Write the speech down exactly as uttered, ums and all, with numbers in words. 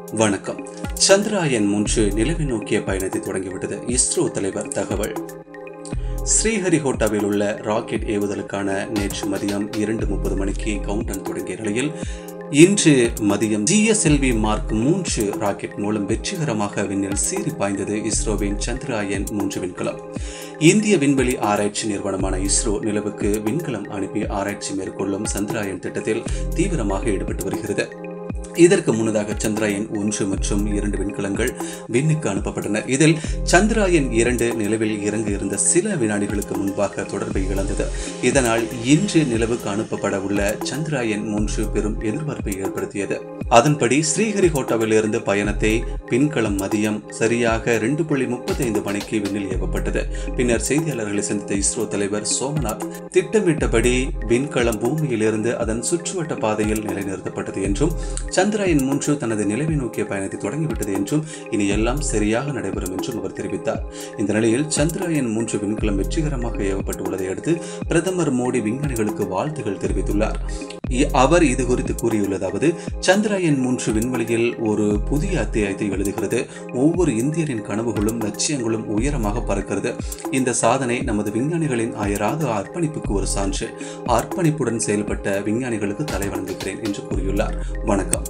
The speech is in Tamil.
வணக்கம். சந்திராயன் மூன்று நிலவை நோக்கிய பயணத்தை தொடங்கிவிட்டது. இஸ்ரோ தலைவர் தகவல். ஸ்ரீஹரிகோட்டாவில் உள்ள ராக்கெட் ஏவுதலுக்கான நேற்று மதியம் இரண்டு முப்பது மணிக்கு கவுண்டவுன் தொடங்கிய நிலையில் இன்று மதியம் G S L V mark மூன்று ராக்கெட் மூலம் வெற்றிகரமாக விண்ணில் சீறி பாய்ந்தது இஸ்ரோவின் சந்திராயன் மூன்று விண்கலம். இந்திய விண்வெளி ஆராய்ச்சி நிறுவனமான இஸ்ரோ நிலவுக்கு விண்கலம் அனுப்பி ஆராய்ச்சி மேற்கொள்ளும் சந்திராயன் திட்டத்தில் தீவிரமாக ஈடுபட்டு வருகிறது. இதற்கு முன்னதாக சந்திராயன் ஒன்று மற்றும் இரண்டு விண்கலங்கள் விண்ணுக்கு அனுப்பப்பட்டன. இதில் சந்திராயன் இரண்டு நிலவில் இறங்க இருந்த சில வினாடிகளுக்கு முன்பாக தொடர்பை இழந்தது. இதனால் இன்று நிலவுக்கு அனுப்பப்பட உள்ள சந்திராயன் மூன்று பெரும் எதிர்பார்ப்பை ஏற்படுத்தியது. அதன்படி ஸ்ரீஹரிகோட்டாவில் இருந்து பயணத்தை விண்கலம் மதியம் சரியாக இரண்டு புள்ளி முப்பத்தி ஐந்து மணிக்கு விண்ணில் ஏவப்பட்டது. பின்னர் செய்தியாளர்களை சந்தித்த இஸ்ரோ தலைவர் சோமநாத், திட்டமிட்டபடி விண்கலம் பூமியில் இருந்து அதன் சுற்றுவட்ட பாதையில் நிலைநிறுத்தப்பட்டது என்றும் சந்திராயன் மூன்று தனது நிலவை நோக்கிய பயணத்தை தொடங்கிவிட்டது என்றும் இனி எல்லாம் சரியாக நடைபெறும் என்றும் அவர் தெரிவித்தார். இந்த நிலையில் சந்திராயன் மூன்று விண்கலம் வெற்றிகரமாக ஏவப்பட்டுள்ளதை அடுத்து பிரதமர் மோடி விஞ்ஞானிகளுக்கு வாழ்த்துகள் தெரிவித்துள்ளார். அவர் இது குறித்து கூறியுள்ளதாவது: சந்திராயன் மூன்று விண்வெளியில் ஒரு புதிய அத்தியாயத்தை எழுதுகிறது. ஒவ்வொரு இந்தியரின் கனவுகளும் லட்சியங்களும் உயரமாக பறக்கிறது. இந்த சாதனை நமது விஞ்ஞானிகளின் அயராத அர்ப்பணிப்புக்கு ஒரு சான்று. அர்ப்பணிப்புடன் செயல்பட்ட விஞ்ஞானிகளுக்கு தலை வணங்குகிறேன் என்று கூறியுள்ளார். வணக்கம்.